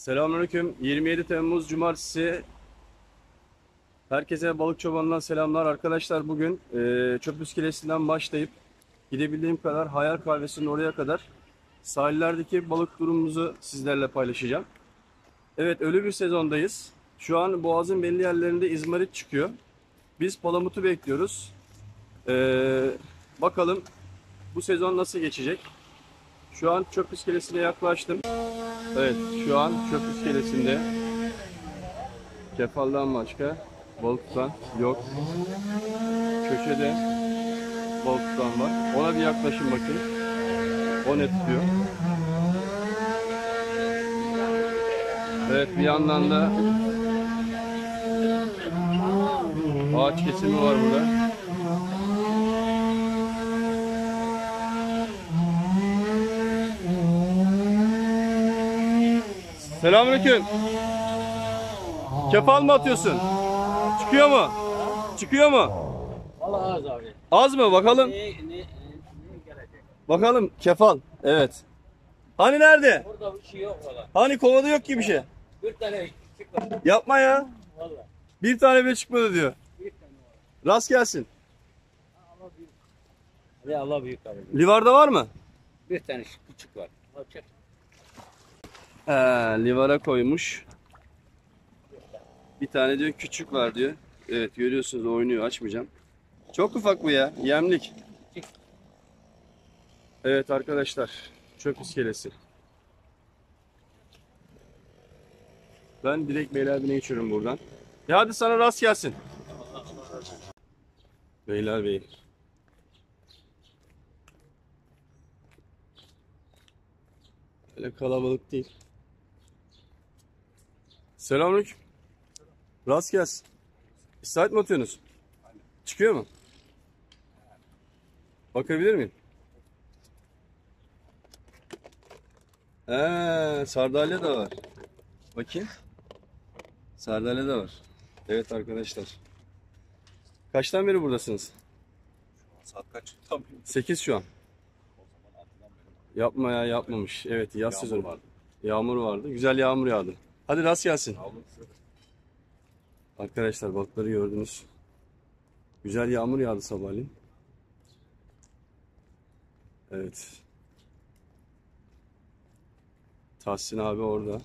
Selamünaleyküm. 27 Temmuz Cumartesi. Herkese Balık Çobanı'ndan selamlar. Arkadaşlar bugün Çöp İskelesi'nden başlayıp gidebildiğim kadar Hayal Kahvesi'nin oraya kadar sahillerdeki balık durumumuzu sizlerle paylaşacağım. Evet, ölü bir sezondayız. Şu an Boğaz'ın belli yerlerinde izmarit çıkıyor. Biz palamutu bekliyoruz. Bakalım bu sezon nasıl geçecek? Şu an Çöp İskelesi'ne yaklaştım. Evet, şu an Çöp İskelesi'nde kefaldan başka balık tutan yok. Köşede balık tutan var. Ona bir yaklaşın bakın. O ne tutuyor? Evet, bir yandan da ağaç kesimi var burada. Selamünaleyküm. Kefal mı atıyorsun? Çıkıyor mu? Çıkıyor mu? Vallahi az abi. Az mı? Bakalım. Ne gelecek? Bakalım kefal. Evet. Hani nerede? Burada bir şey yok valla. Hani kovada yok ki bir şey. Bir tane çıkmadı. Yapma ya. Valla. Bir tane bile çıkmadı diyor. Bir tane var. Rast gelsin. Allah büyük. Ve Allah büyük abi. Livarda var mı? Bir tane küçük var. Al çek. Livara koymuş. Bir tane diyor küçük var diyor. Evet, görüyorsunuz oynuyor, açmayacağım. Çok ufak bu ya. Yemlik. Evet arkadaşlar. Çöp iskelesi. Ben direkt Beylerbeyi'ne geçiyorum buradan. Ya hadi sana rast gelsin. Beylerbeyi. Öyle kalabalık değil. Selamünaleyküm. Rast gelsin. İstihbarat mı atıyorsunuz? Çıkıyor mu? Bakabilir miyim? Sardalya da var. Bakayım. Sardalya da var. Evet arkadaşlar. Kaçtan beri buradasınız? Saat kaç? Tam 8 şu an. Yapma ya, yapmamış. Evet, yaz Yağmur sezonu. vardı. Yağmur vardı. Güzel yağmur yağdı. Hadi rast gelsin. Arkadaşlar balıkları gördünüz. Güzel yağmur yağdı sabahleyin. Evet. Tahsin abi orada.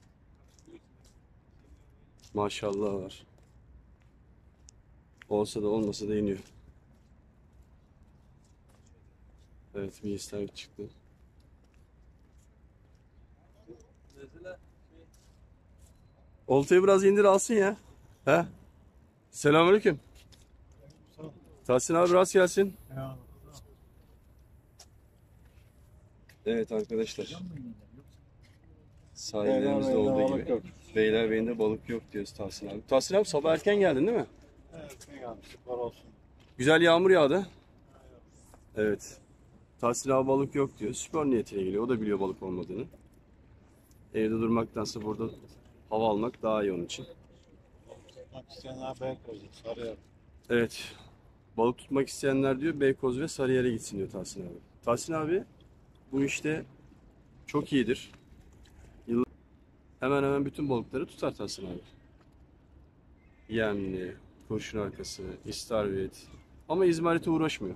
Maşallah var. Olsa da olmasa da iniyor. Evet, bir istavrit çıktı. Oltayı biraz indir alsın ya. He? Selamünaleyküm. Tahsin abi rast gelsin. Evet arkadaşlar. Sahillerimizde olduğu gibi. Beylerbeyi'nde balık yok diyoruz Tahsin abi. Tahsin abi sabah erken geldin değil mi? Evet, yanlışlıklar olsun. Güzel yağmur yağdı. Evet. Tahsin abi balık yok diyor. Spor niyetine geliyor. O da biliyor balık olmadığını. Evde durmaktansa burada hava almak daha iyi onun için. İsteyenler Beykoz'da, Sarıyer. Evet. Balık tutmak isteyenler diyor Beykoz ve Sarıyer'e gitsin diyor Tahsin abi. Tahsin abi bu işte çok iyidir. Hemen hemen bütün balıkları tutar Tahsin abi. Yemli, kurşun arkası, istavrit. Ama izmarite uğraşmıyor.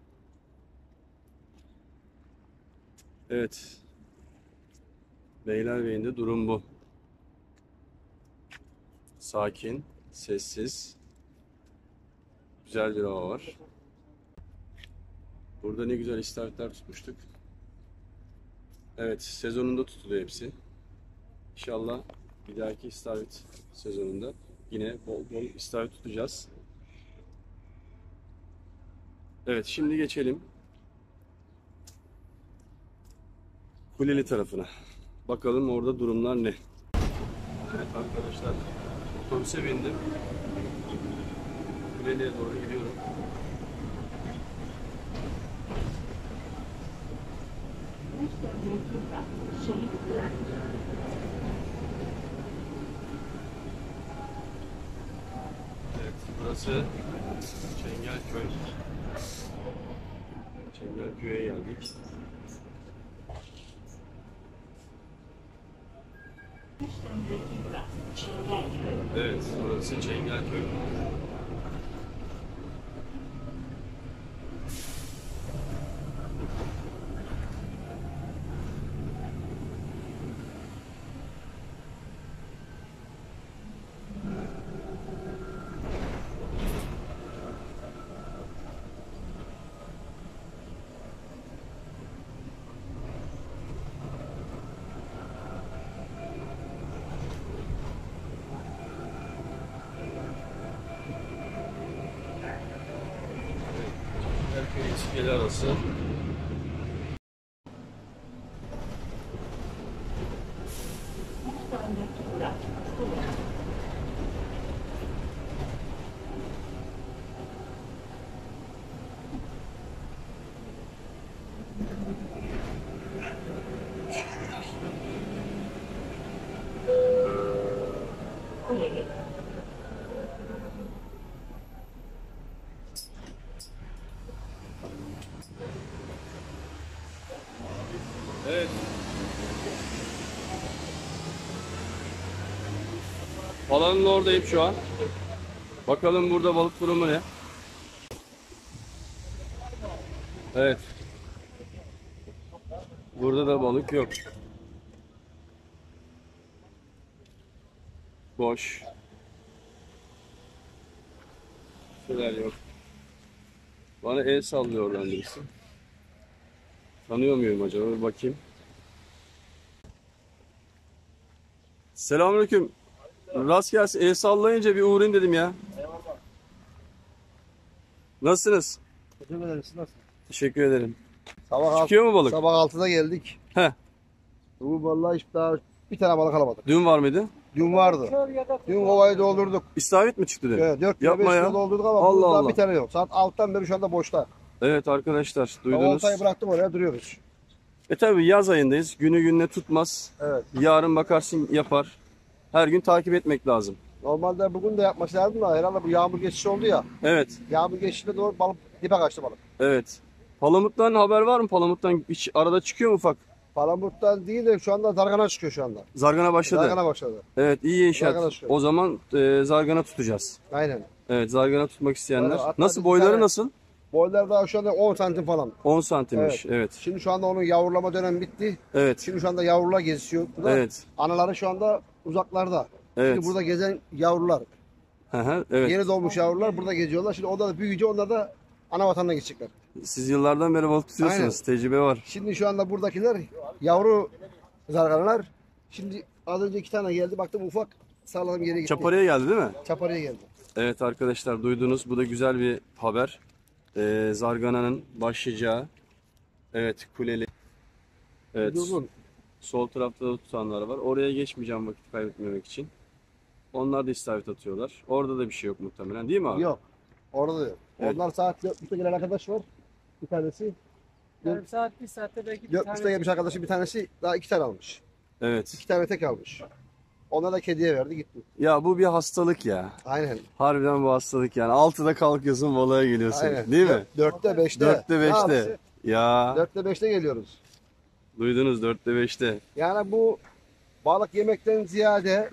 Evet. Beylerbeyi'nde durum bu. Sakin, sessiz. Güzel bir hava var. Burada ne güzel istavritler tutmuştuk. Evet, sezonunda tutuluyor hepsi. İnşallah bir dahaki istavrit sezonunda yine bol bol istavrit tutacağız. Evet, şimdi geçelim Kuleli tarafına. Bakalım orada durumlar ne? Evet arkadaşlar, otobüse bindim. Kuleli'ye doğru gidiyorum. Evet, burası Çengelköy. Çengelköy'e geldik. Evet, burası Çengelköy. Çengelköy İskele arası. Evet. Alanın oradayım şu an. Bakalım burada balık durumu ne? Evet. Burada da balık yok. Boş. Şeyler yok. Bana el sallıyor oradan birisi. Tanıyor muyum acaba? Bir bakayım. Selamünaleyküm. Rast gelsin. El sallayınca bir uğrayayım dedim ya. Nasılsınız? Teşekkür ederim. Siz nasılsınız? Teşekkür ederim. Sabah Çıkıyor mu balık? Sabah 6'da geldik. Heh. Bu vallahi hiç daha bir tane balık alamadık. Dün var mıydı? Dün vardı. Dün kovayı doldurduk. İstavrit mi çıktı dün? Evet, 4 kilo Yapma 5 ya. kilo doldurduk ama Allah burada Allah. bir tane yok. Saat 6'dan beri şu anda boşta. Evet arkadaşlar Ben duydunuz. oltayı bıraktım oraya duruyoruz. Tabi yaz ayındayız. Günü gününe tutmaz. Evet. Yarın bakarsın yapar. Her gün takip etmek lazım. Normalde bugün de yapması lazım da herhalde bu yağmur geçişi oldu ya. Evet. Yağmur geçişine doğru balık dibe kaçtı balık. Evet. Palamut'tan haber var mı? Palamut'tan hiç arada çıkıyor mu ufak? Palamut'tan değil de şu anda zargana çıkıyor şu anda. Zargana başladı. Zargana başladı. Evet iyi Zargana inşaat. çıkıyor. O zaman zargana tutacağız. Aynen. Evet zargana tutmak isteyenler. Evet, hatta Nasıl bir boyları tane- nasıl? Boylar daha şu anda 10 santim falan. 10 santimmiş. Evet. Şimdi şu anda onun yavrulama dönemi bitti. Evet. Şimdi şu anda yavrular geziyor. Burada Evet. anaları şu anda uzaklarda. Evet. Şimdi burada gezen yavrular. Hı hı, evet. Yeni doğmuş yavrular burada geziyorlar. Şimdi onlar da büyüyünce onlar da ana vatanına gidecekler. Siz yıllardan beri balık tutuyorsunuz. Tecrübe var. Şimdi şu anda buradakiler yavru zarganalar. Şimdi az önce 2 tane geldi. Baktım ufak sağladım geri gitti. Çaparıya geldi değil mi? Çaparıya geldi. Evet arkadaşlar duydunuz. Bu da güzel bir haber. Zargana'nın başlayacağı. Evet kuleli. Evet. Durgun. Sol tarafta da tutanlar var. Oraya geçmeyeceğim vakit kaybetmemek için. Onlar da istavrit atıyorlar. Orada da bir şey yok muhtemelen değil mi abi? Yok. Orada da yok. Evet. Onlar saat 4.30'da gelen arkadaş var. Bir tanesi. Yarım saat, bir saatte belki bir 4.30'da tane. gelmiş arkadaşım bir tanesi daha 2 tane almış. Evet. 2 tane tek almış. Ona da kediye verdi gitti. Ya bu bir hastalık ya. Aynen. Harbiden bu hastalık yani. 6'da kalkıyorsun balığa geliyorsun. Aynen. Değil mi? 4'te 5'te. 4'te 5'te. Ya 4'te 5'te geliyoruz. duydunuz 4'te 5'te. Yani bu balık yemekten ziyade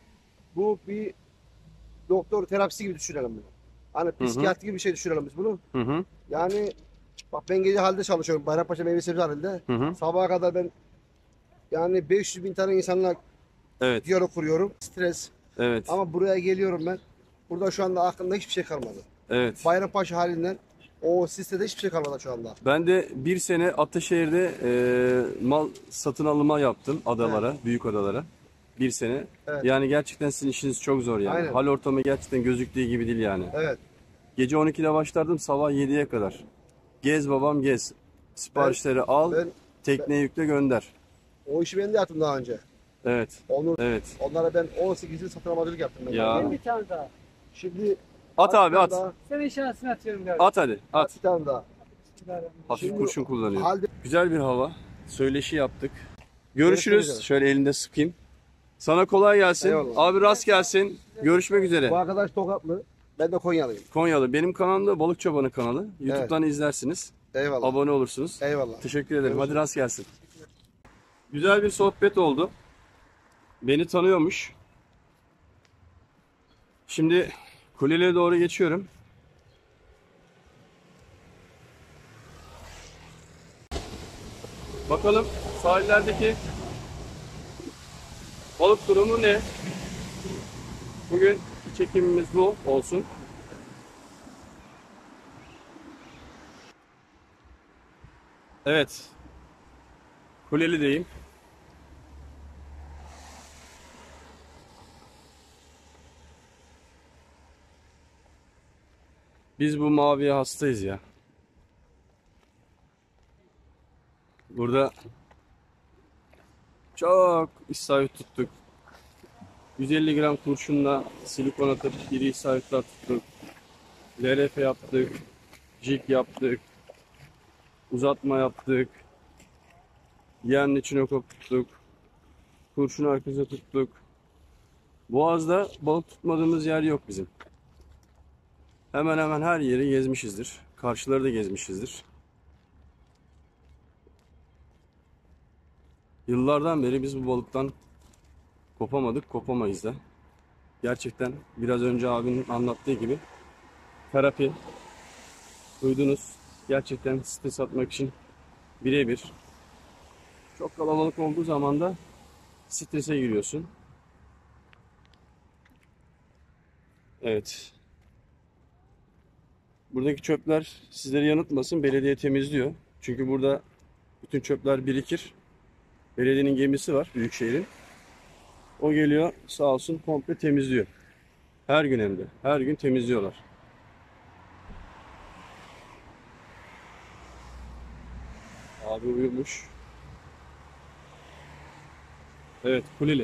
bu bir doktor terapisi gibi düşünelim bunu. Hani psikiyatri gibi bir şey düşünelim biz bunu. Hı hı. Yani bak ben gece halde çalışıyorum. Bayrampaşa Meyve Sebze halinde. Hı hı. Sabaha kadar ben yani 500 bin tane insanla Evet. diyalog kuruyorum. Stres. Evet. Ama buraya geliyorum ben. Burada şu anda aklımda hiçbir şey kalmadı. Evet. Bayrampaşa halinden o sitede hiçbir şey kalmadı şu anda. Ben de bir sene Ataşehir'de mal satın alıma yaptım adalara, büyük adalara. Bir sene. Evet. Yani gerçekten sizin işiniz çok zor yani. Aynen. Hal ortamı gerçekten gözüktüğü gibi değil yani. Evet. Gece 12'de başlardım sabah 7'ye kadar. Gez babam gez. Siparişleri al, Ben tekneye yükle gönder. o işi ben de yaptım daha önce. Evet. Onu, Evet. onlara ben 18 yıl satın almacılık yaptım. Ben. Ya. Ben bir tane daha. Şimdi At abi bir tane at. daha, Senin şansını atıyorum galiba. At hadi. At. bir tane daha. Hafif Şimdi kurşun kullanıyor. halde Güzel bir hava. Söyleşi yaptık. Görüşürüz. üzere. Şöyle elinde sıkayım. Sana kolay gelsin. Eyvallah. Abi rast gelsin. Görüşmek üzere. bu arkadaş Tokatlı. Ben de Konyalıyım. Konyalı. Benim kanalımda Balık Çobanı kanalı. YouTube'dan izlersiniz. Eyvallah. Abone olursunuz. Eyvallah. Teşekkür ederim. Görüşürüz. Hadi rast gelsin. Güzel bir sohbet oldu. beni tanıyormuş. Şimdi kulelere doğru geçiyorum. Bakalım sahillerdeki balık durumu ne? Bugün çekimimiz bu olsun. Evet. Kuleli'deyim. Biz bu maviye hastayız ya. Burada çok istavrit tuttuk. 150 gram kurşunla silikon atıp iri istavritler tuttuk. LRF yaptık. Jig yaptık. Uzatma yaptık. Yemli çinokop tuttuk. Kurşun arkasına tuttuk. Boğaz'da balık tutmadığımız yer yok bizim. Hemen hemen her yeri gezmişizdir. Karşıları da gezmişizdir. Yıllardan beri biz bu balıktan kopamadık, kopamayız da. Gerçekten biraz önce abinin anlattığı gibi terapi, duydunuz. Gerçekten stres atmak için birebir. Çok kalabalık olduğu zaman da strese giriyorsun. Evet. Buradaki çöpler sizleri yanıltmasın. Belediye temizliyor. Çünkü burada bütün çöpler birikir. Belediyenin gemisi var, Büyükşehir'in. O geliyor sağ olsun komple temizliyor. Her gün hem de. Her gün temizliyorlar. Abi uyumuş. Evet, Kuleli.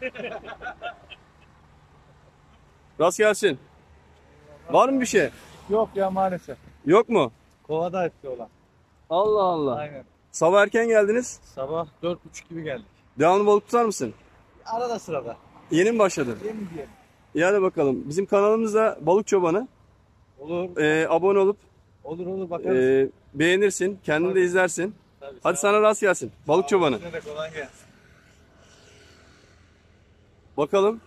Rast gelsin. Var mı bir şey? Yok ya maalesef. Yok mu? Kovada etti olan. Allah Allah. Aynen. Sabah erken geldiniz. Sabah 4.30 gibi geldik. Devamlı balık tutar mısın? Arada sırada. Yeni mi başladın? Yemin diyelim. İyi hadi bakalım. Bizim kanalımızda Balık Çobanı. Olur. Abone olup Olur bakarız. beğenirsin. Kendin de izlersin. Tabii, Hadi sağ sana rast gelsin. Balık ol. Çobanı. Size de kolay gelsin. Bakalım.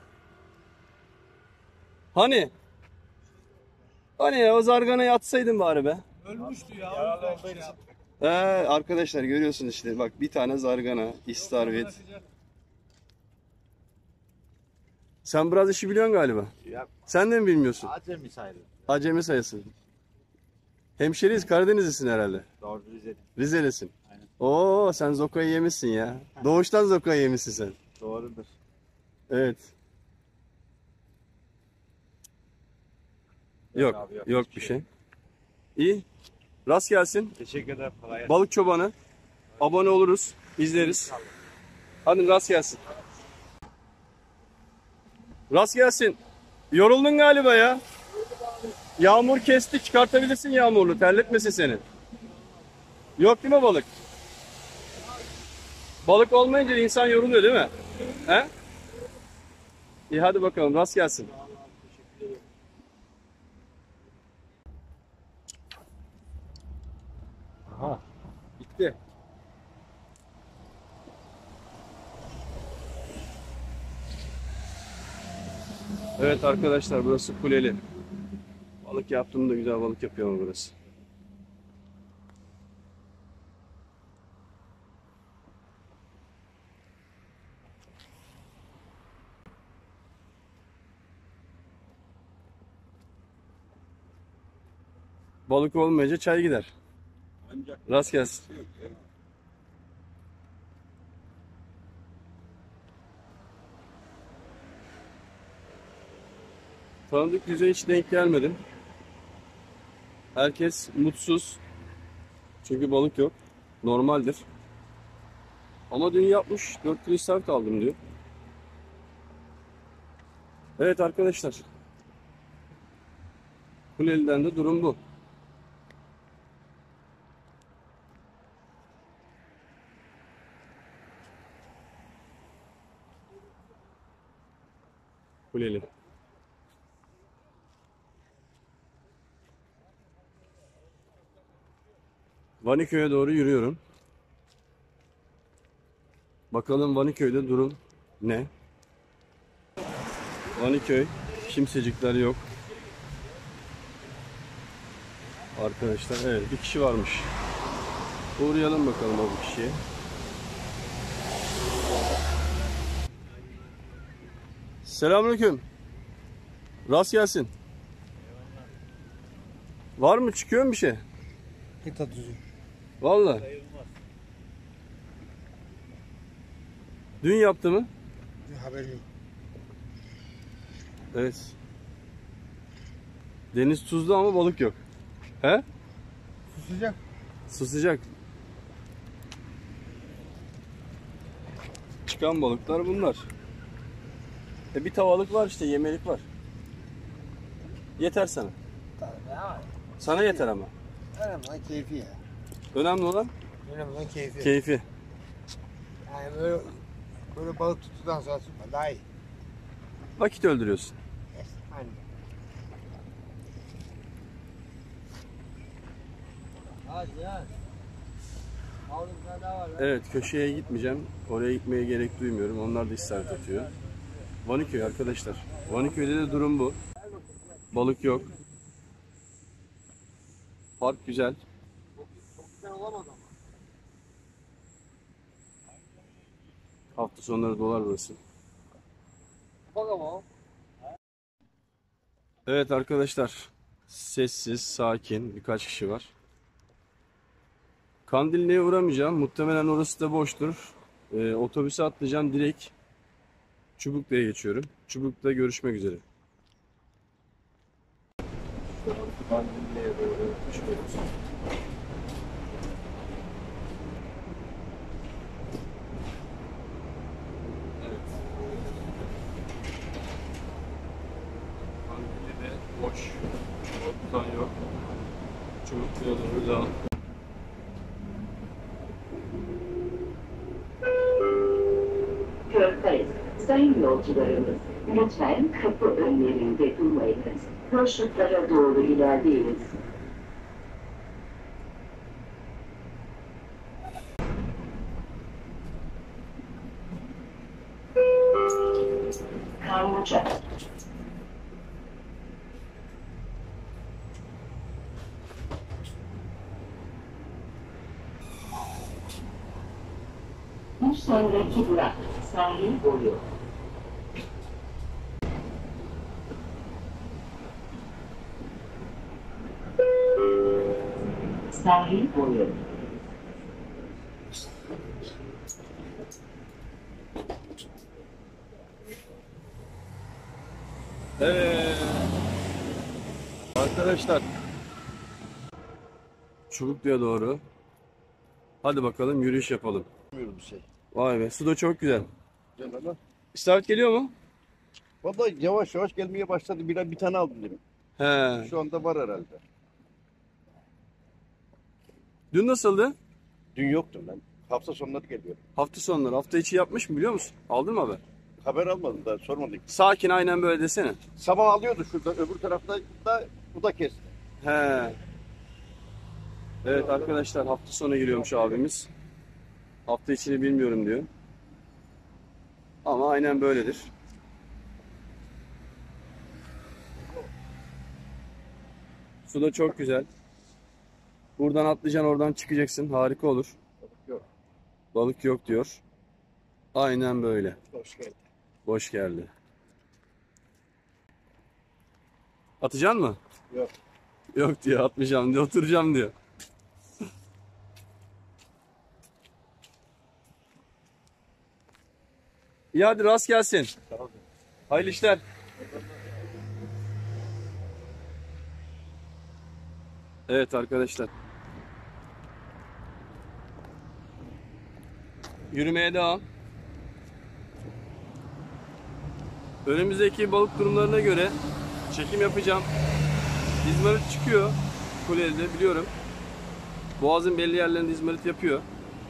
Hani? Hani ya o zarganayı atsaydın bari be. Ölmüştü ya. Arkadaşlar görüyorsunuz işte bak bir tane zargana, istavrit. Sen biraz işi biliyorsun galiba. Ya Sen de mi bilmiyorsun? acemi sayılır. Acemi sayısın. Hemşeriyiz, Karadenizlisin herhalde. Doğru Rize'de. Rizelisin. Aynen. Oo sen zokayı yemişsin ya. Doğuştan zokayı yemişsin sen. Doğrudur. Evet. Yok, abi, yok bir şey. İyi. Rast gelsin. Teşekkür ederim. Kolay gelsin. Balık Çobanı. Abone oluruz, izleriz. Hadi rast gelsin. Rast gelsin. Yoruldun galiba ya. Yağmur kesti. Çıkartabilirsin yağmurlu. Terletmesin seni. Yok değil mi balık? Balık olmayınca insan yoruluyor değil mi? He? İyi hadi bakalım. Rast gelsin. Aha. Bitti. Evet arkadaşlar burası Kuleli. Balık yaptığımda güzel balık yapıyor ama burası. Balık olmayınca çay gider. Rast gelsin. Tanıdık yüze hiç denk gelmedim. Herkes mutsuz. Çünkü balık yok. Normaldir. Ama dün yapmış. 4 kilo istavrit aldım diyor. Evet arkadaşlar. Kuleli'den de durum bu. Kuleli. Vaniköy'e doğru yürüyorum. Bakalım Vaniköy'de durum ne? Vaniköy. Kimsecikler yok. Arkadaşlar evet bir kişi varmış. Uğrayalım bakalım o bir kişiye. Selamünaleyküm. Rast gelsin. Var mı çıkıyor mu bir şey? Hita tuzu. Vallahi. Dün yaptı mı? Haberim yok. Evet. Deniz tuzlu ama balık yok. He? Susacak. Su sıcak. Çıkan balıklar bunlar. Bir tavalık var işte, yemelik var. Yeter sana. Sana yeter ama. Önemli olan keyfi ya. Önemli olan Önemli olan keyfi. keyfi. Yani böyle balık tuttuktan sonra tutma daha iyi. Vakit öldürüyorsun. Yes. Aynen. Hadi ya. Evet, köşeye gitmeyeceğim. Oraya gitmeye gerek duymuyorum. Onlar da işaret atıyor. Vaniköy arkadaşlar. Vaniköy'de de durum bu. Balık yok. Park güzel. Hafta sonları dolar burası. Evet arkadaşlar. Sessiz, sakin birkaç kişi var. Kandilli'ye uğramayacağım. Muhtemelen orası da boştur. Otobüse atlayacağım. Direkt Çubuklu'ya geçiyorum. Çubuklu'da görüşmek üzere. Kandilli'ye doğru çıkıyoruz. Evet. Kandilli'de boş. Ortadan yok. Çubuklu'ya doğru devam. Körfez, sayın yolcularımız, lütfen kapı önlerinde durmayınız. Roşluklara doğru ilerleyiniz. Karlıca. Bu sonraki durak, sahil boyu. Sahil boyu. Evet. Arkadaşlar. Çubuklu'ya doğru. Hadi bakalım yürüyüş yapalım. Bilmiyorum bir şey. Vay be, su da çok güzel. Gel ama. İstavrit geliyor mu? Vallahi yavaş yavaş gelmeye başladı. Bir tane aldım dedim. He. Şu anda var herhalde. Dün nasıldı? Dün yoktum ben. Hafta sonları geliyor. Hafta sonları. Hafta içi yapmış mı biliyor musun? Aldın mı haber? Haber almadım da sormadık. Sakin aynen böyle desene. Sabah alıyordu şurada. Öbür tarafta da bu da kesti. He. Evet arkadaşlar hafta sonu giriyormuş abimiz. Hafta içini bilmiyorum diyor. Ama aynen böyledir. Su da çok güzel. Buradan atlayacaksın, oradan çıkacaksın. Harika olur. Yok. Balık yok diyor. Aynen böyle. Hoş geldin. Boş geldi. Atacaksın mı? Yok. Yok diyor, atmayacağım diyor, oturacağım diyor. İyi hadi rast gelsin. Hayırlı işler. Evet arkadaşlar. Yürümeye devam. Önümüzdeki balık durumlarına göre çekim yapacağım. İzmarit çıkıyor. Kuleli'de biliyorum. Boğazın belli yerlerinde izmarit yapıyor.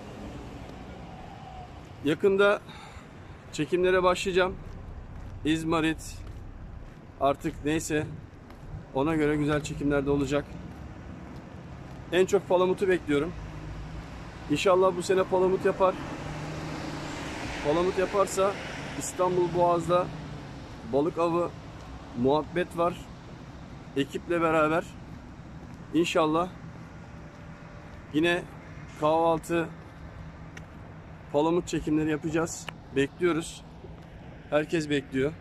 Yakında çekimlere başlayacağım. İzmarit artık neyse ona göre güzel çekimler de olacak. En çok palamutu bekliyorum. İnşallah bu sene palamut yapar. Palamut yaparsa İstanbul Boğaz'da balık avı, muhabbet var. Ekiple beraber İnşallah yine kahvaltı, palamut çekimleri yapacağız. Bekliyoruz. Herkes bekliyor.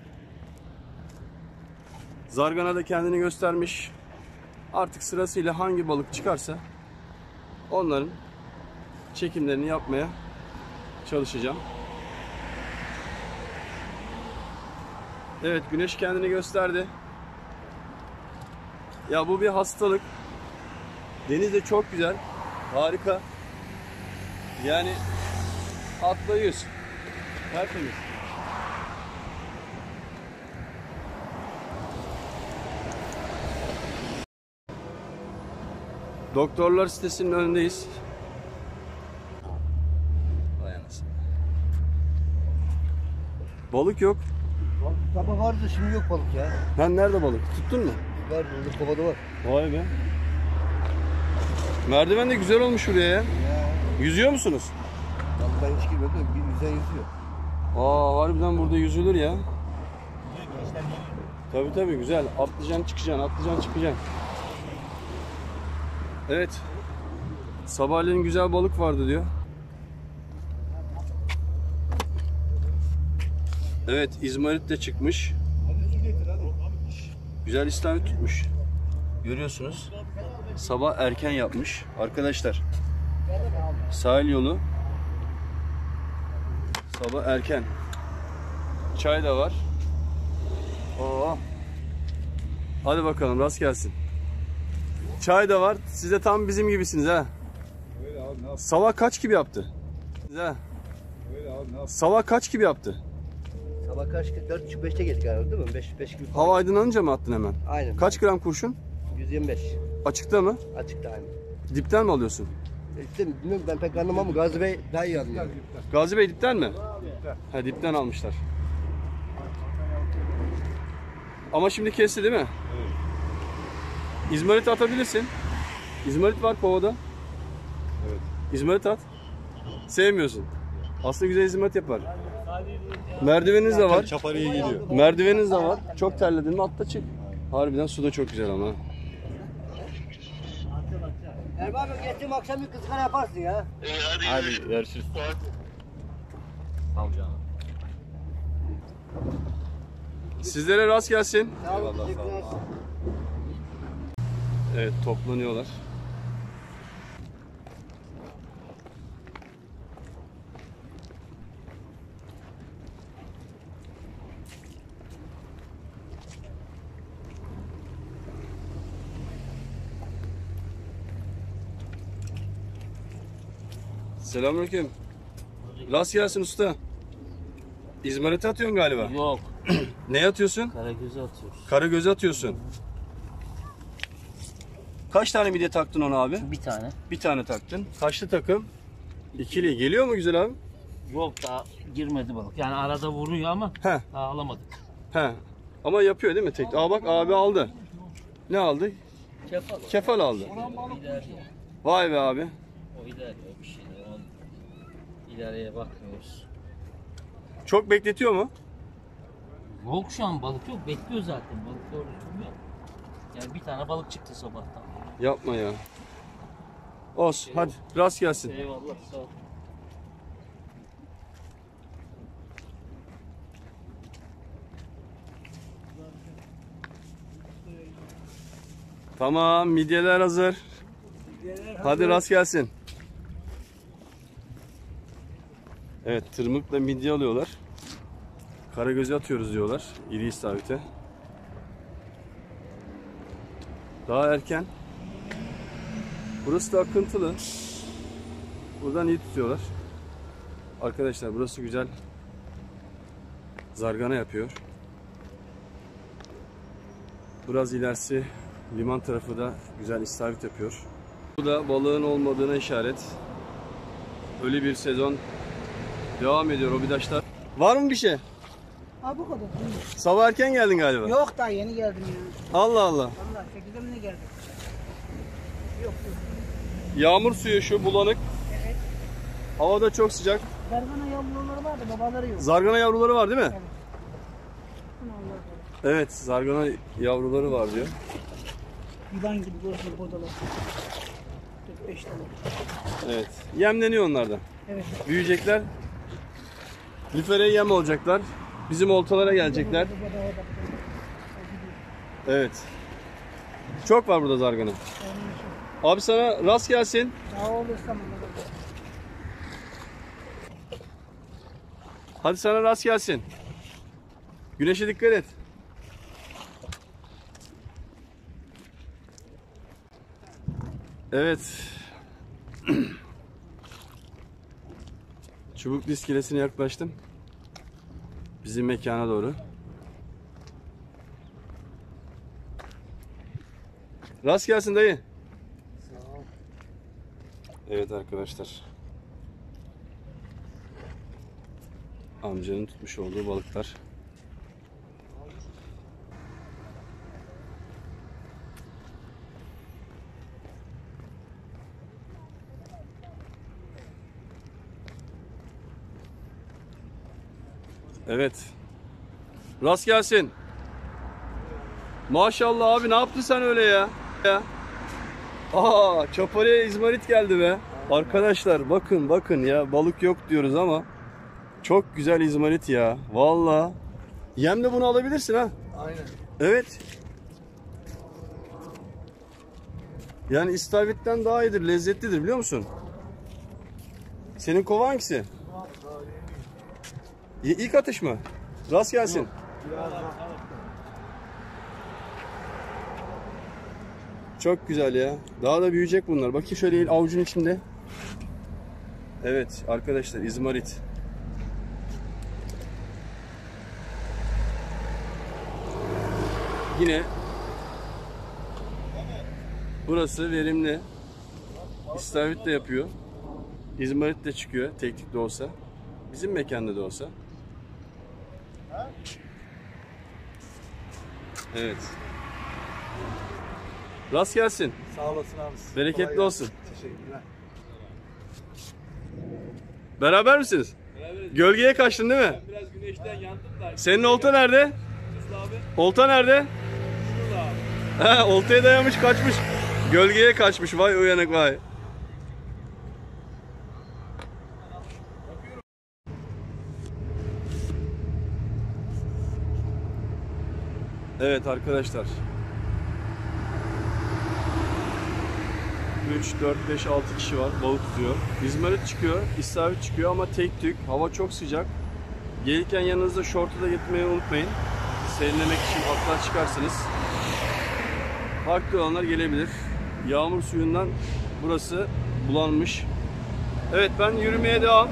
Zargana da kendini göstermiş. Artık sırasıyla hangi balık çıkarsa onların çekimlerini yapmaya çalışacağım. Evet, güneş kendini gösterdi. Ya bu bir hastalık. Deniz de çok güzel. Harika. Yani atla yüz. Tertemiz. Doktorlar sitesinin önündeyiz. Vay anasını. Balık yok. Sabah vardı şimdi yok balık ya. Lan nerede balık? Tuttun mu? Var burada kovada var. Vay be. Merdiven de güzel olmuş buraya ya. Yüzüyor musunuz? Ben hiç girmedim de bir yüzen yüzüyor. Aa, harbiden burada yüzülür ya. Tabii tabii, güzel. Atlayacaksın çıkacaksın, atlayacaksın çıkacaksın. Evet. Sabahleyin güzel balık vardı diyor. Evet, İzmarit de çıkmış. Güzel istavrit tutmuş. Görüyorsunuz. Sabah erken yapmış. Arkadaşlar, sahil yolu sabah erken. Çay da var. Oo. Hadi bakalım, rast gelsin. Çay da var. Siz de tam bizim gibisiniz ha. Öyle abi, ne yapayım? Sabah kaç gibi yaptı? Siz ha? Öyle abi, ne yapayım? Sabah kaç gibi yaptı? Sabah kaç 4.5'te geldik galiba değil mi? 5 gibi. Hava aydınlanınca mı attın hemen? Aynen. Kaç gram kurşun? 125. Açıkta mı? Açıkta aynı. Dipten mi alıyorsun? İşte bilmiyorum, ben pek anlamam ama Gazi Bey daha iyi anlıyor. Gazi Bey dipten mi? Ha, dipten almışlar. Ama şimdi kesti değil mi? Evet. İzmarit atabilirsin. İzmarit var kovada. Evet. İzmarit at. Sevmiyorsun. Aslında güzel izmarit yapar. Merdiveniniz de var. Çaparıya geliyor. Merdiveniniz de var. Çok terledin mi atla çık. Harbiden su da çok güzel ama. Erman abi geçtiğim akşam bir kızgara yaparsın ya. Hadi görüşürüz. Sağ ol canım. Sizlere rast gelsin. Sağ olun. Eyvallah, Teşekkürler. sağ ol. Evet, toplanıyorlar. Selamünaleyküm. Rast gelsin usta. İzmarit atıyorsun galiba. Yok, Ne atıyorsun? karagözü atıyoruz. Karagöz'ü atıyorsun. Kaç tane midye taktın ona abi? Bir tane. Bir tane taktın. Kaçlı takım? İkili. Geliyor mu güzel abi? Yok, daha girmedi balık. Yani arada vuruyor ama He. daha alamadık. He. Ama yapıyor değil mi tek? Aa bak, abi aldı. Ne aldı? Kefal. Kefal aldı. İlerliyor. Vay be abi. O ilerliyor bir şey. İleriye bakmıyoruz. Çok bekletiyor mu? Yok, şu an balık yok. Bekliyor zaten. Balık doğru düzgün yok. Yani bir tane balık çıktı sabahtan. Yapma ya. Olsun. Hadi rast gelsin. Eyvallah, sağ ol. Tamam, midyeler hazır. Hadi rast gelsin. Evet, tırmıkla midye alıyorlar. Karagöz'e atıyoruz diyorlar. İri istavrite. Daha erken. Burası da akıntılı. Buradan iyi tutuyorlar. Arkadaşlar burası güzel. Zargana yapıyor. Biraz ilerisi liman tarafı da güzel istavrit yapıyor. Bu da balığın olmadığına işaret. Öyle bir sezon devam ediyor Obidaşlar. Var mı bir şey? Ha bu kadar. Sabah erken geldin galiba. Yok daha yeni geldim ya. Allah Allah. Vallahi 8'de mi ne geldik? Yok yok. Yağmur suyu şu bulanık. Evet. Hava da çok sıcak. Zargana yavruları vardı, babaları yok. Zargana yavruları var değil mi? Evet. Evet, zargana yavruları var diyor. Yılan gibi burası buradalar. 4-5 tane. Evet. Yemleniyor onlardan. Evet. Büyüyecekler. Lüfereye yem olacaklar. Bizim oltalara gelecekler. Evet. Çok var burada zargana. Abi sana rast gelsin. Sağ ol İstanbul'da. Hadi sana rast gelsin. Güneşe dikkat et. Evet. Çubuklu iskelesine yaklaştım. Bizim mekana doğru. Rast gelsin dayı. Evet arkadaşlar. Amcanın tutmuş olduğu balıklar. Evet. Rast gelsin. Maşallah abi, ne yaptın sen öyle ya? Aa, çaparıya izmarit geldi be. Arkadaşlar bakın ya, balık yok diyoruz ama çok güzel izmarit ya. Vallahi. Yemle bunu alabilirsin ha. Aynen. Evet. Yani istavritten daha iyidir, lezzetlidir, biliyor musun? Senin kova hangisi? İlk atış mı? Rast gelsin. Çok güzel ya. Daha da büyüyecek bunlar. Bakayım şöyle avucun içinde. Evet arkadaşlar, izmarit. Yine burası verimli. İstavrit de yapıyor. İzmarit de çıkıyor, teknik de olsa. Bizim mekanda da olsa. Evet. Rast gelsin. Sağ olasın abi. Bereketli olsun. Teşekkürler. Beraber misiniz? Beraberiz. Gölgeye kaçtın değil mi? Ben biraz güneşten yandım da. Senin olta nerede? Abi. Olta nerede? Şurada abi. He, oltaya dayamış kaçmış. Gölgeye kaçmış. Vay uyanık vay. Evet arkadaşlar. 3, 4, 5, 6 kişi var. Balık tutuyor. İzmarit çıkıyor. İstavrit çıkıyor ama tek tük. Hava çok sıcak. Gelirken yanınızda şortu da getirmeyi unutmayın. Serinlemek için atlar çıkarsınız. Farklı olanlar gelebilir. Yağmur suyundan burası bulanmış. Evet, ben yürümeye devam.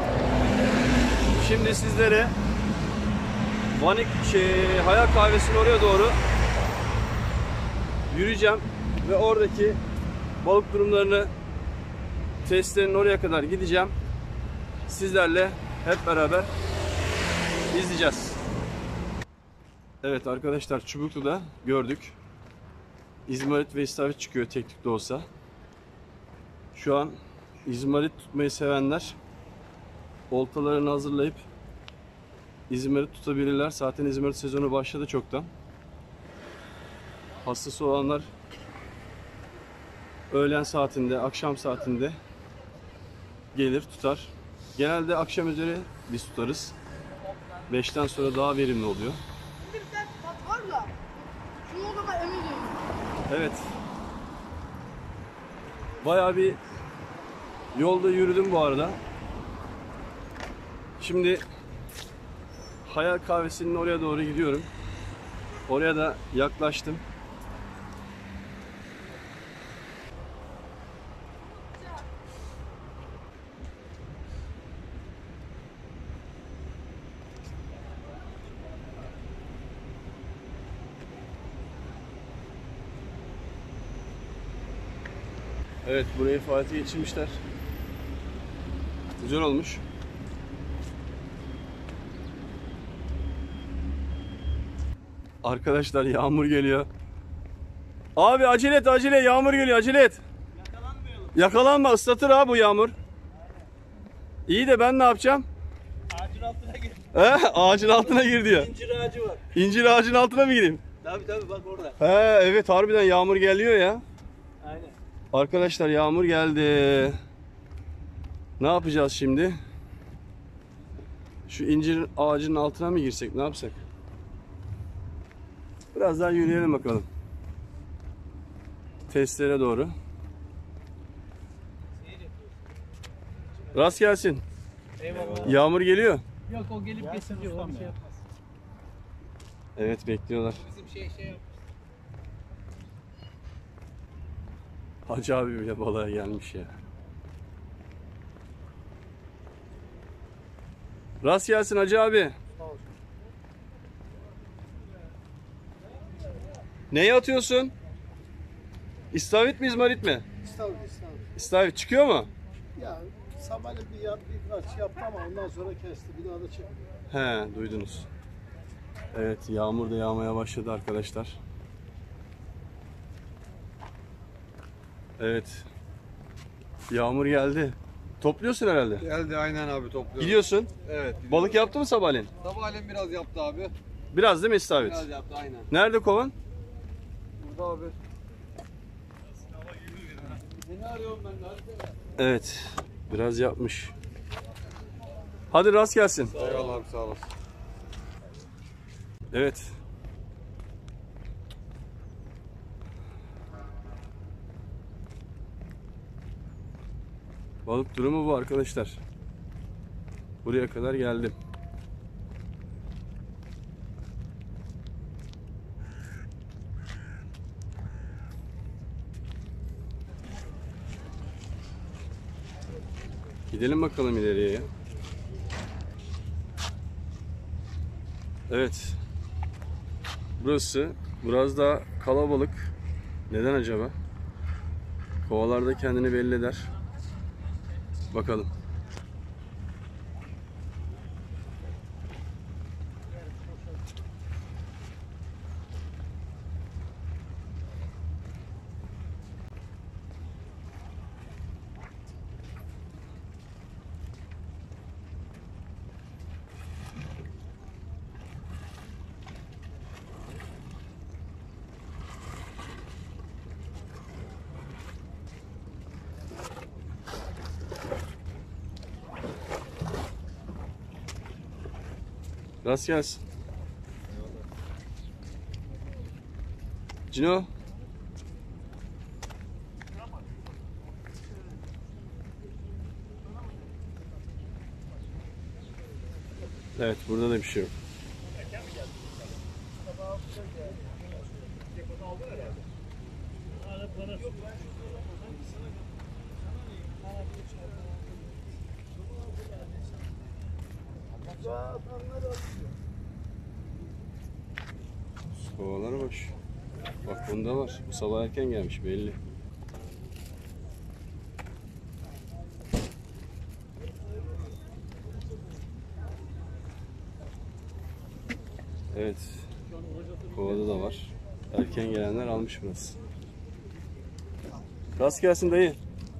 Şimdi sizlere Vanik Hayal Kahvesi'nin oraya doğru yürüyeceğim ve oradaki balık durumlarını, testlerin oraya kadar gideceğim. Sizlerle hep beraber izleyeceğiz. Evet arkadaşlar, Çubuklu'da gördük. İzmarit ve istavrit çıkıyor teknik de olsa. Şu an izmarit tutmayı sevenler oltalarını hazırlayıp İzmarit tutabilirler. Zaten İzmarit sezonu başladı çoktan. Hastası olanlar öğlen saatinde, akşam saatinde gelir tutar. Genelde akşam üzeri biz tutarız. 5'ten sonra daha verimli oluyor. Bir tane tat var da şu yolda emin değilim. Evet. Bayağı bir yolda yürüdüm bu arada. Şimdi Hayal Kahvesi'nin oraya doğru gidiyorum. Oraya da yaklaştım. Evet, burayı faaliyete geçirmişler. Güzel olmuş. Arkadaşlar, yağmur geliyor. Abi acele et, acele, yağmur geliyor, acele et. Yakalanma, ıslatır ha bu yağmur. İyi de ben ne yapacağım? Ağacın altına gir. He, ağacın altına gir diyor. İncir ağacı var. İncir ağacın altına mı gireyim? Tabii bak orada. He, evet harbiden yağmur geliyor ya. Aynen. Arkadaşlar yağmur geldi. Ne yapacağız şimdi? Şu incir ağacının altına mı girsek? Ne yapsak? Biraz daha yürüyelim bakalım. Testlere doğru. Rast gelsin. Eyvallah. Yağmur geliyor. Yok o gelip geçiyor. O bir şey yapmaz. Evet bekliyorlar. Bizim şey yap. Hacı abi bile balığa gelmiş ya. Rast gelsin Hacı abi. Neyi atıyorsun? İstavrit mi izmarit mi? İstavrit. İstavrit çıkıyor mu? Ya sabahleyin birkaç yaptı ama ondan sonra kesti. Bir daha da çekmiyor. He, duydunuz. Evet, yağmur da yağmaya başladı arkadaşlar. Evet. Yağmur geldi. Topluyorsun herhalde. Geldi aynen abi topluyorum. Gidiyorsun. Evet. Balık yaptı mı sabahleyin? Sabahleyin biraz yaptı abi. Biraz değil mi istavrit? Biraz yaptı aynen. Nerede kovan? Burada abi. Seni arıyorum ben de. Evet. Biraz yapmış. Hadi rast gelsin. Eyvallah abi sağ olasın. Evet. Balık durumu bu arkadaşlar. Buraya kadar geldim. Gidelim bakalım ileriye ya. Evet. Burası biraz daha kalabalık. Neden acaba? Kovalarda kendini belli eder. Bakalım. Rast gelsin. Cino. Evet, burada da bir şey yok. Kovalar boş. Bak bunda var. Bu sabah erken gelmiş belli. Evet. Kovada da var. Erken gelenler almış biraz. Rast gelsin dayı.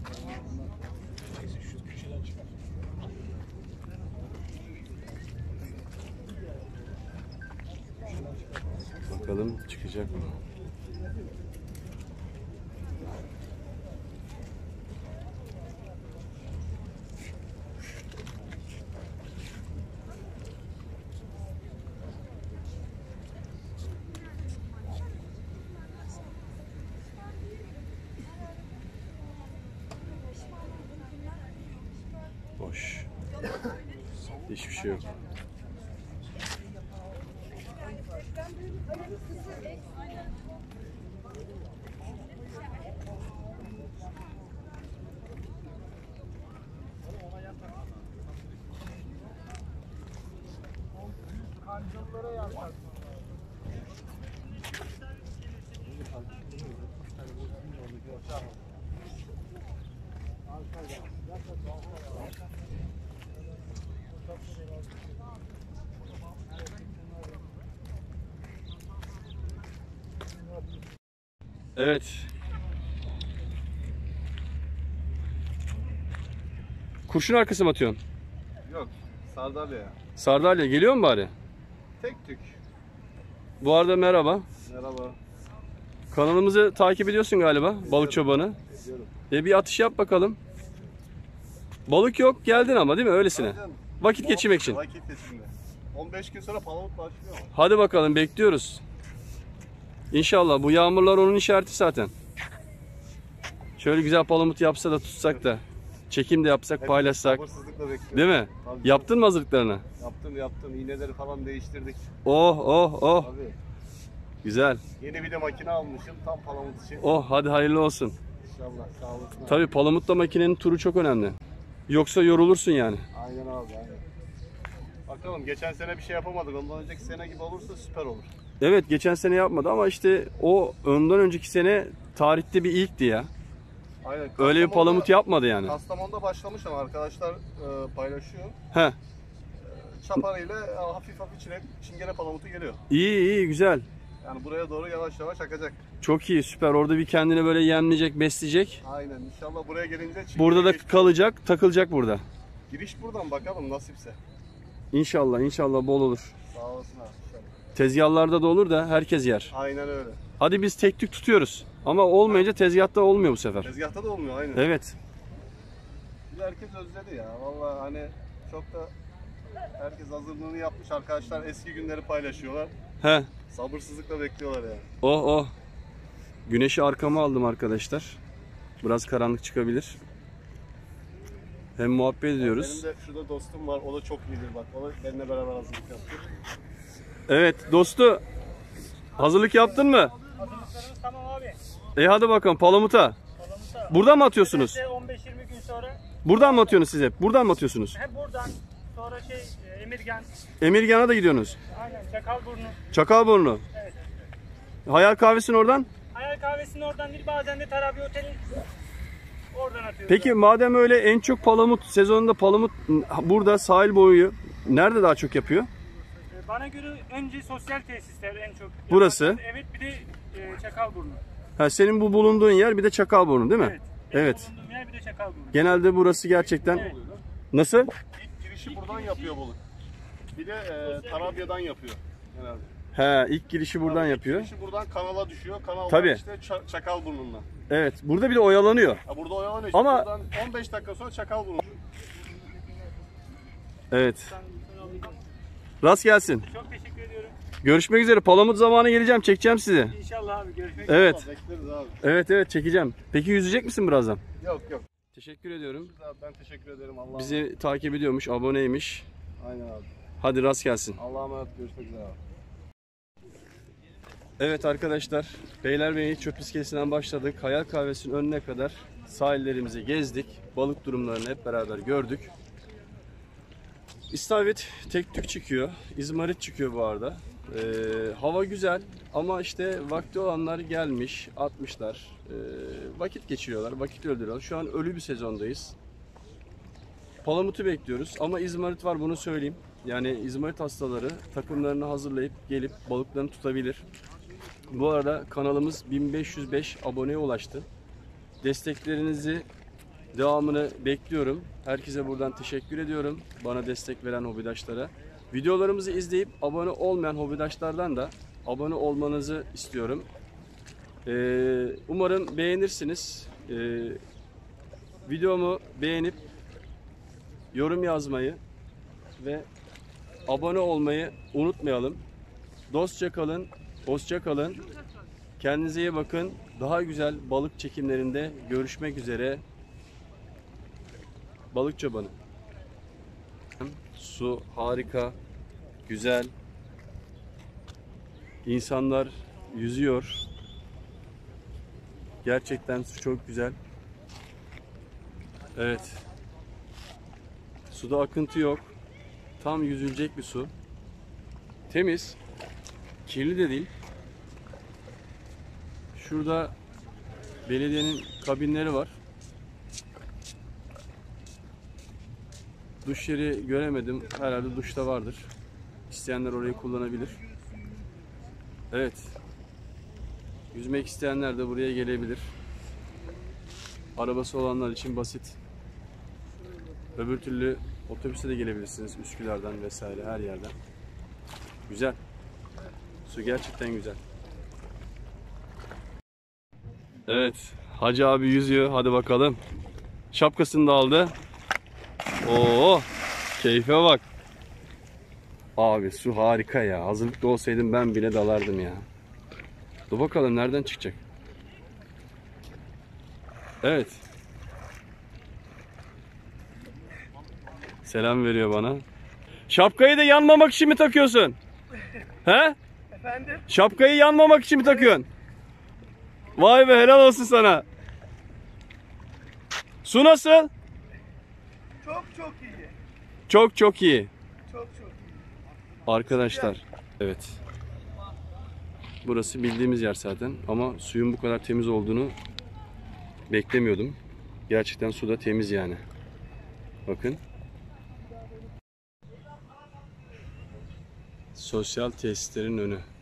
Bakalım çıkacak mı? Boş. Hiçbir şey yok. Evet. Kurşun arkası mı atıyorsun? Yok. Sardalya. Sardalya geliyor mu bari? Tek tük. Bu arada merhaba. Merhaba. Kanalımızı takip ediyorsun galiba, Balık Çobanı. Ediyorum. Bir atış yap bakalım. Balık yok, geldin ama değil mi öylesine? Hadi. Vakit geçirmek için. Vakit geçirme. 15 gün sonra palamut başlıyor. Hadi bakalım, bekliyoruz. İnşallah bu yağmurlar onun işareti zaten. Şöyle güzel palamut yapsa da tutsak da çekim de yapsak, paylaşsak. Sabırsızlıkla bekliyorum. Değil mi? Tabii. Yaptın mı hazırlıklarını? Yaptım. İğneleri falan değiştirdik. Oh oh oh. Abi. Güzel. Yeni bir de makine almışım tam palamut için. Oh, hadi hayırlı olsun. İnşallah sağ olasın. Tabii palamutla makinenin turu çok önemli. Yoksa yorulursun yani. Aynen abi aynen. Bakalım geçen sene bir şey yapamadık. Ondan önceki sene gibi olursa süper olur. Evet, geçen sene yapmadı ama işte o ondan önceki sene tarihte bir ilkti ya. Aynen. Öyle bir palamut yapmadı yani. Kastamonu'da başlamış ama arkadaşlar paylaşıyor. He. Çaparıyla hafif çingene palamutu geliyor. İyi güzel. Yani buraya doğru yavaş yavaş akacak. Çok iyi, süper. Orada bir kendini böyle yemleyecek, besleyecek. Aynen inşallah buraya gelince Burada da geç- kalacak, takılacak burada. Giriş buradan bakalım nasipse. İnşallah bol olur. Sağ olasın abi inşallah. Tezgahlarda da olur da herkes yer. Aynen öyle. Hadi biz tek tük tutuyoruz. Ama olmayınca tezgahta olmuyor bu sefer. Tezgahta da olmuyor aynen. Evet. Bir de herkes özledi ya. Vallahi hani çok da herkes hazırlığını yapmış. Arkadaşlar eski günleri paylaşıyorlar. He. Sabırsızlıkla bekliyorlar yani. Oh. Güneşi arkama aldım arkadaşlar. Biraz karanlık çıkabilir. Hem muhabbet ediyoruz. Benim de şurada dostum var. O da çok iyidir bak. O da benimle beraber hazırlık yaptı. Evet dostu. Hazırlık yaptın mı? Hazırlıklarımız tamam abi. Hadi bakalım palamuta. Palamut'a. Buradan mı atıyorsunuz? İşte 15-20 gün sonra Buradan mı atıyorsunuz siz hep? Buradan mı atıyorsunuz? hem buradan sonra Emirgan, Emirgan'a da gidiyorsunuz. aynen Çakalburnu. Çakalburnu. Evet. Hayal kahvesinin oradan. Hayal kahvesinin oradan değil, bazen de Tarabi Otel'in oradan atıyoruz. Peki madem öyle en çok palamut sezonunda palamut burada sahil boyu nerede daha çok yapıyor? Bana göre önce sosyal tesisler en çok. Burası? yaparlar. Evet, bir de Çakalburnu. Ha, senin bu bulunduğun yer bir de Çakalburnu değil mi? Evet. Evet. Bulunduğum yer bir de Çakalburnu. Genelde burası gerçekten. Evet. Nasıl? İlk girişi buradan yapıyor balık. Bir de Tarabya'dan yapıyor genelde. He, ilk girişi buradan İlk yapıyor. girişi buradan kanala düşüyor. Kanaldan Tabii. işte Çakalburnu'ndan. Evet. Burada bir de oyalanıyor. Ha, burada oyalanıyor. İşte Ama- buradan 15 dakika sonra Çakalburnu. Evet. Rast gelsin. Çok teşekkür ediyorum. Görüşmek üzere. Palamut zamanı geleceğim. Çekeceğim sizi. İnşallah abi, görüşmek üzere. Evet. Bekleriz abi. Evet çekeceğim. Peki yüzecek misin birazdan? Yok. Teşekkür ediyorum. Abi ben teşekkür ederim. Allah'a Bizi takip ediyormuş, aboneymiş. Aynen abi. Hadi rast gelsin. Allah'a emanet, görüşmek üzere abi. Evet arkadaşlar, Beylerbeyi Çöp İskelesi'nden başladık. Hayal Kahvesi'nin önüne kadar sahillerimizi gezdik. Balık durumlarını hep beraber gördük. İstavrit tek tük çıkıyor. İzmarit çıkıyor bu arada. Hava güzel ama işte vakti olanlar gelmiş, atmışlar. Vakit geçiriyorlar, vakit öldürüyorlar. Şu an ölü bir sezondayız. Palamut'u bekliyoruz ama İzmarit var, bunu söyleyeyim. Yani İzmarit hastaları takımlarını hazırlayıp gelip balıklarını tutabilir. Bu arada kanalımız 1505 aboneye ulaştı. Desteklerinizi, devamını bekliyorum. Herkese buradan teşekkür ediyorum. Bana destek veren hobidaşlara. Videolarımızı izleyip abone olmayan hobidaşlardan da abone olmanızı istiyorum. Umarım beğenirsiniz. Videomu beğenip yorum yazmayı ve abone olmayı unutmayalım. Dostça kalın, hoşça kalın. Kendinize iyi bakın. Daha güzel balık çekimlerinde görüşmek üzere. Balık Çobanı. Su harika, güzel. İnsanlar yüzüyor. Gerçekten su çok güzel. Evet. Suda akıntı yok. Tam yüzülecek bir su. Temiz. Kirli de değil. Şurada belediyenin kabinleri var. Duş yeri göremedim. Herhalde duşta vardır. İsteyenler orayı kullanabilir. Evet. Yüzmek isteyenler de buraya gelebilir. Arabası olanlar için basit. Öbür türlü Otobüse de gelebilirsiniz Üsküdar'dan vesaire her yerden. Güzel. Su gerçekten güzel. Evet. Hacı abi yüzüyor. Hadi bakalım. Şapkasını da aldı. Oo, keyfe bak. Abi su harika ya. Hazırlıklı olsaydım ben bile dalardım ya. Dur bakalım nereden çıkacak. Evet. Selam veriyor bana. Şapkayı da yanmamak için mi takıyorsun? He? Efendim? Şapkayı yanmamak için mi takıyorsun? Vay be, helal olsun sana. Su nasıl? Çok çok iyi. Çok çok iyi. Çok çok iyi. Arkadaşlar, evet. Burası bildiğimiz yer zaten ama suyun bu kadar temiz olduğunu beklemiyordum. Gerçekten su da temiz yani. Bakın. Sosyal tesislerin önü.